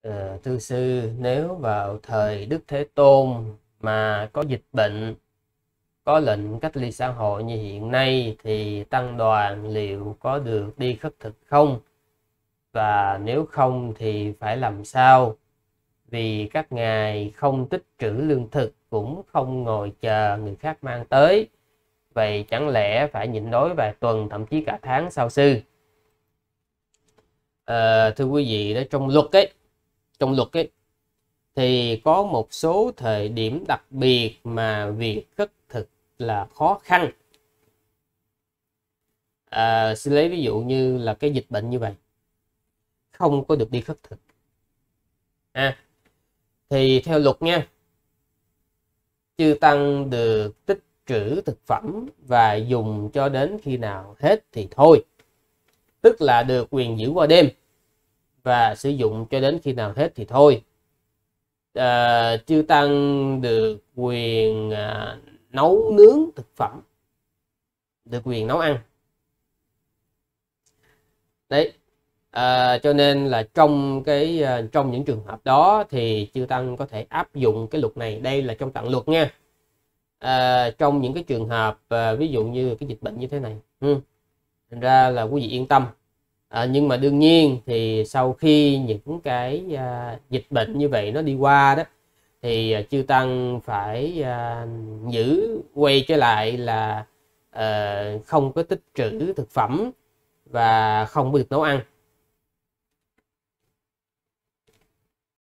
Thưa sư, nếu vào thời Đức Thế Tôn mà có dịch bệnh, có lệnh cách ly xã hội như hiện nay thì tăng đoàn liệu có được đi khất thực không? Và nếu không thì phải làm sao? Vì các ngài không tích trữ lương thực cũng không ngồi chờ người khác mang tới. Vậy chẳng lẽ phải nhịn đói vài tuần, thậm chí cả tháng sao sư? Thưa quý vị, đó trong luật ấy thì có một số thời điểm đặc biệt mà việc khất thực là khó khăn. Xin lấy ví dụ như là cái dịch bệnh như vậy, không có được đi khất thực. Thì theo luật nha, chư tăng được tích trữ thực phẩm và dùng cho đến khi nào hết thì thôi, tức là được quyền giữ qua đêm và sử dụng cho đến khi nào hết thì thôi. Chư tăng được quyền nấu nướng thực phẩm, được quyền nấu ăn đấy. Cho nên là trong những trường hợp đó thì chư tăng có thể áp dụng cái luật này. Đây là trong tạng luật nha. Trong những cái trường hợp ví dụ như cái dịch bệnh như thế này, thành ra là quý vị yên tâm. Nhưng mà đương nhiên thì sau khi những cái dịch bệnh như vậy nó đi qua đó thì chư tăng phải quay trở lại là không có tích trữ thực phẩm và không có được nấu ăn.